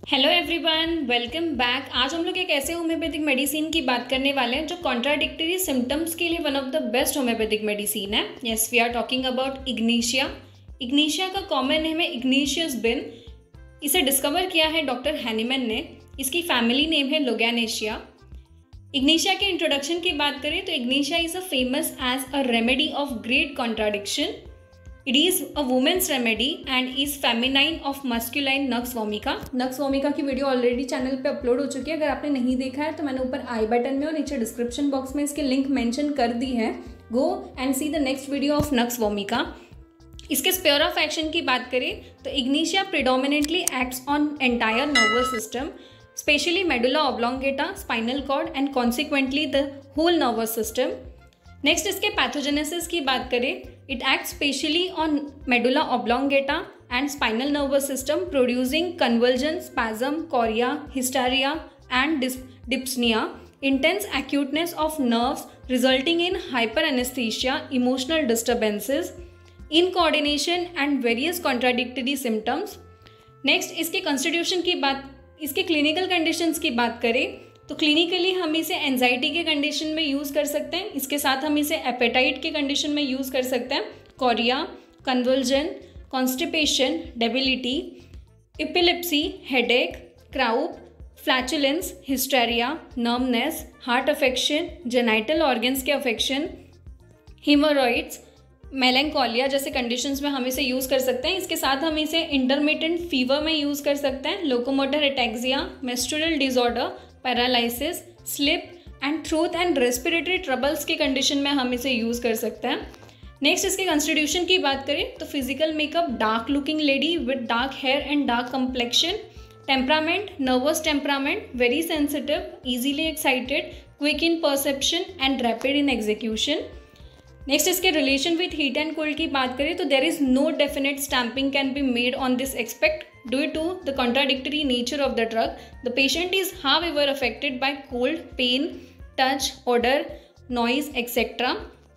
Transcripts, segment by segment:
Hello everyone, welcome back. आज हम लोग एक ऐसे होम्योपैथिक मेडिसिन की बात करने वाले हैं जो कॉन्ट्राडिक्टरी सिम्टम्स के लिए one of the best homeopathic medicine है। Yes, we are talking about ignatia. Ignatia का कॉमन नेम है इग्नीशियस बिन। इसे डिस्कवर किया है डॉक्टर हैनीमैन ने। इसकी फैमिली नेम है लोगैनेशिया। इग्नीशिया के इंट्रोडक्शन की बात करें तो ignatia is a famous as a remedy of great contradiction. It is a women's remedy and is feminine of masculine nux vomica. Nux vomica की वीडियो ऑलरेडी चैनल पे अपलोड हो चुकी है। अगर आपने नहीं देखा है तो मैंने ऊपर आई बटन में और नीचे डिस्क्रिप्शन बॉक्स में इसके लिंक मेंशन कर दी है। Go and see the next video of nux vomica. इसके स्पेयर ऑफ एक्शन की बात करें तो ignatia predominantly acts on entire nervous system, specially medulla oblongata, spinal cord and consequently the whole nervous system. Next इसके pathogenesis की बात करें, it act specially on medulla oblongata and spinal nervous system, producing convulsion, spasm, chorea, hysteria and dyspnoea, intense acuteness of nerves resulting in hyper anaesthesia, emotional disturbances, incoordination and various contradictory symptoms. Next इसके constitution की बात, इसके clinical conditions की बात करें तो clinically हम इसे एंजाइटी के कंडीशन में यूज़ कर सकते हैं। इसके साथ हम इसे एपेटाइट के कंडीशन में यूज़ कर सकते हैं। Chorea, convulsion, constipation, debility, epilepsy, headache, croup, flatulence, hysteria, nervousness, heart affection, genital organs के अफेक्शन, हीमोरॉइड्स, मेलैंकोलिया जैसे कंडीशंस में हम इसे यूज़ कर सकते हैं। इसके साथ हम इसे इंटरमिटेंट फीवर में यूज़ कर सकते हैं। Locomotor ataxia, menstrual disorder, paralysis, sleep and throat and respiratory troubles की कंडीशन में हम इसे यूज़ कर सकते हैं। नेक्स्ट इसके कॉन्स्टिट्यूशन की बात करें तो physical makeup, dark looking lady with dark hair and dark complexion, temperament, nervous temperament, very sensitive, easily excited, quick in perception and rapid in execution. Next इसके relation with heat and cold की बात करें तो there is no definite stamping can be made on this expect due to the contradictory nature of the drug. The patient is however affected by cold, pain, touch, odor, noise, etc.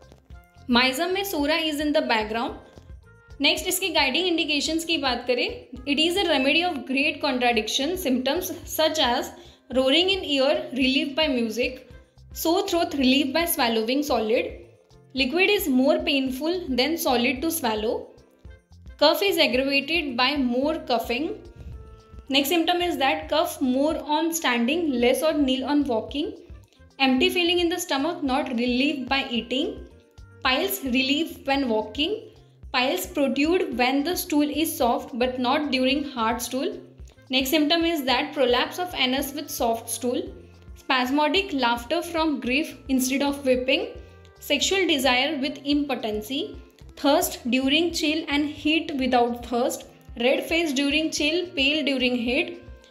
Myzum में Sura is in the background. Next इसकी guiding indications की बात करें, it is a remedy of great contradiction symptoms such as roaring in ear relieved by music, sore throat relieved by swallowing solid, liquid is more painful than solid to swallow, cough is aggravated by more coughing. Next symptom is that cough more on standing, less or nil on walking. Empty feeling in the stomach not relieved by eating. Piles relief when walking. Piles protrude when the stool is soft but not during hard stool. Next symptom is that prolapse of anus with soft stool. Spasmodic laughter from grief instead of weeping. Sexual desire with impotency. Thirst during chill and heat without thirst, red face during chill, pale during heat.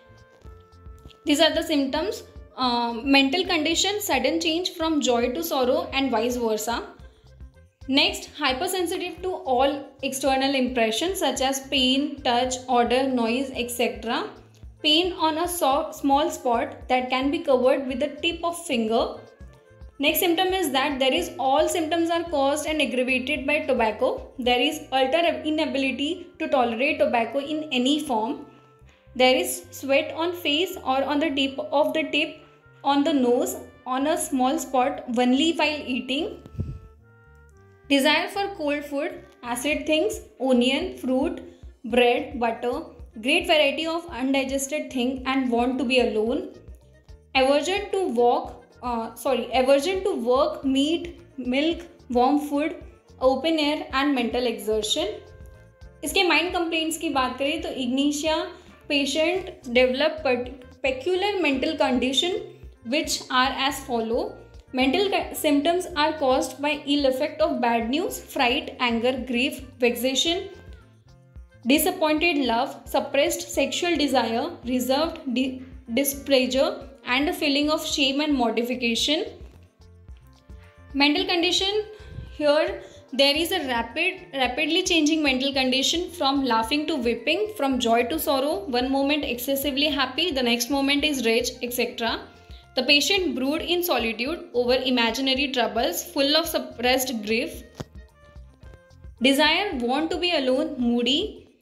These are the symptoms. Mental condition, sudden change from joy to sorrow and vice versa. Next, hypersensitive to all external impressions such as pain, touch, odor, noise, etc. Pain on a small spot that can be covered with the tip of finger. Next symptom is that there is all symptoms are caused and aggravated by tobacco. There is utter inability to tolerate tobacco in any form. There is sweat on face or on the tip of the tip on the nose on a small spot only while eating. Desire for cold food, acid things, onion, fruit, bread, butter, great variety of undigested thing and want to be alone. Aversion to work, meat, milk, warm food, open air and mental exertion. इसके mind complaints की बात करें तो ignatia patient develop peculiar mental condition which are as follow. Mental symptoms are caused by ill effect of bad news, fright, anger, grief, vexation, disappointed love, suppressed sexual desire, reserved displeasure and a feeling of shame and mortification. Mental condition, here there is a rapidly changing mental condition from laughing to weeping, from joy to sorrow, one moment excessively happy, the next moment is rage, etc. The patient brood in solitude over imaginary troubles, full of suppressed grief. Desire, want to be alone, moody,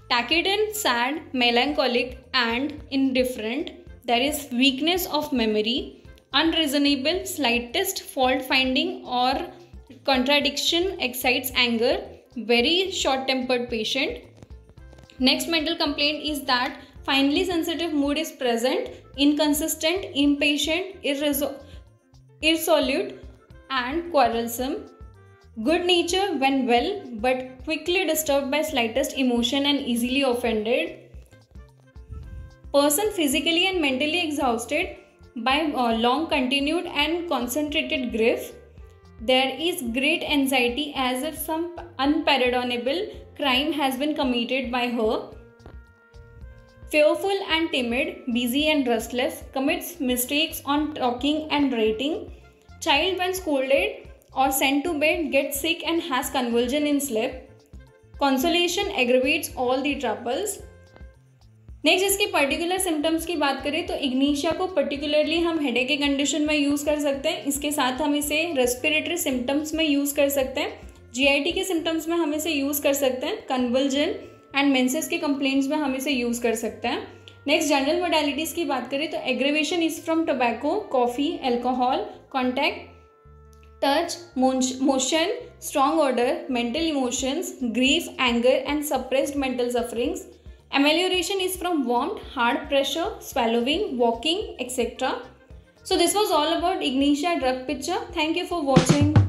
taciturn, sad, melancholic, and indifferent. There is weakness of memory, unreasonable, slightest fault finding or contradiction excites anger, very short tempered patient. Next mental complaint is that finely sensitive mood is present, inconsistent, impatient, irresolute, and quarrelsome. Good nature when well, but quickly disturbed by slightest emotion and easily offended. Person physically and mentally exhausted by long continued and concentrated grief. There is great anxiety as if some unpardonable crime has been committed by her. Fearful and timid, busy and restless, commits mistakes on talking and writing. Child when scolded or sent to bed gets sick and has convulsion in sleep. Consolation aggravates all the troubles. Next इसके particular symptoms की बात करें तो इग्नीशिया को particularly हम headache के condition में use कर सकते हैं. इसके साथ हम इसे रेस्पिरेटरी सिम्टम्स में यूज़ कर सकते हैं. जीआईटी के सिम्टम्स में हम इसे यूज़ कर सकते हैं. कन्वल्जन एंड मेंसेस के कंप्लेंट्स में हम इसे यूज़ कर सकते हैं. नेक्स्ट जनरल मोडालिटीज़ की बात करें तो aggravation is from tobacco, coffee, alcohol, contact, touch, motion, strong odor, mental emotions, grief, anger and suppressed mental sufferings. Amelioration is from warmth, hard pressure, swallowing, walking, etc. So this was all about Ignitia drug picture. Thank you for watching.